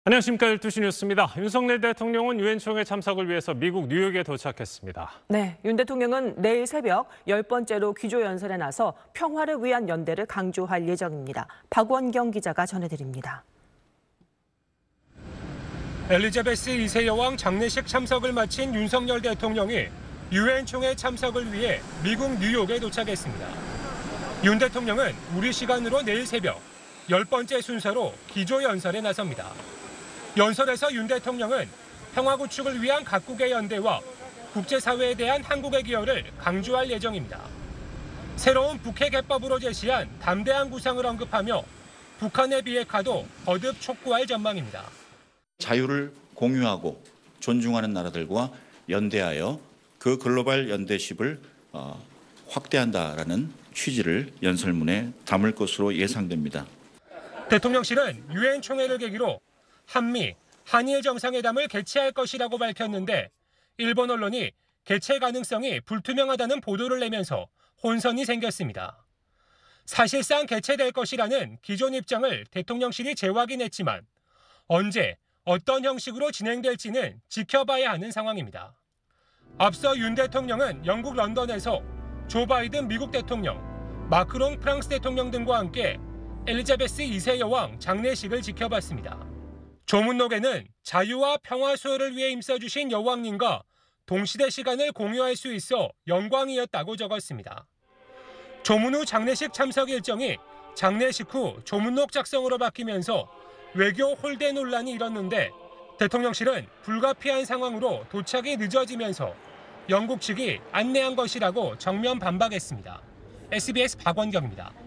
안녕하십니까. 12시 뉴스입니다. 윤석열 대통령은 유엔 총회 참석을 위해서 미국 뉴욕에 도착했습니다. 네, 윤 대통령은 내일 새벽 10번째로 기조연설에 나서 평화를 위한 연대를 강조할 예정입니다. 박원경 기자가 전해드립니다. 엘리자베스 2세 여왕 장례식 참석을 마친 윤석열 대통령이 유엔 총회 참석을 위해 미국 뉴욕에 도착했습니다. 윤 대통령은 우리 시간으로 내일 새벽 10번째 순서로 기조연설에 나섭니다. 연설에서 윤 대통령은 평화 구축을 위한 각국의 연대와 국제사회에 대한 한국의 기여를 강조할 예정입니다. 새로운 북핵 해법으로 제시한 담대한 구상을 언급하며 북한의 비핵화도 거듭 촉구할 전망입니다. 자유를 공유하고 존중하는 나라들과 연대하여 그 글로벌 연대십을 확대한다라는 취지를 연설문에 담을 것으로 예상됩니다. 대통령실은 유엔 총회를 계기로 한미, 한일 정상회담을 개최할 것이라고 밝혔는데 일본 언론이 개최 가능성이 불투명하다는 보도를 내면서 혼선이 생겼습니다. 사실상 개최될 것이라는 기존 입장을 대통령실이 재확인했지만 언제, 어떤 형식으로 진행될지는 지켜봐야 하는 상황입니다. 앞서 윤 대통령은 영국 런던에서 조 바이든 미국 대통령, 마크롱 프랑스 대통령 등과 함께 엘리자베스 2세 여왕 장례식을 지켜봤습니다. 조문록에는 자유와 평화 수호를 위해 힘써주신 여왕님과 동시대 시간을 공유할 수 있어 영광이었다고 적었습니다. 조문 후 장례식 참석 일정이 장례식 후 조문록 작성으로 바뀌면서 외교 홀대 논란이 일었는데 대통령실은 불가피한 상황으로 도착이 늦어지면서 영국 측이 안내한 것이라고 정면 반박했습니다. SBS 박원경입니다.